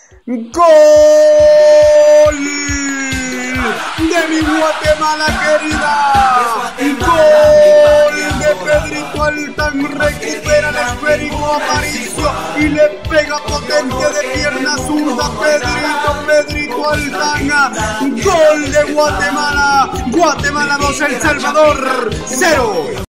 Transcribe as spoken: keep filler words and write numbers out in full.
¡Gol de mi Guatemala querida! ¡Gol de Pedrito Altán! Recupera el esférico Aparicio y le pega potente de pierna zurda. Pedrito, Pedrito Altán. ¡Gol de Guatemala! Guatemala dos, El Salvador cero.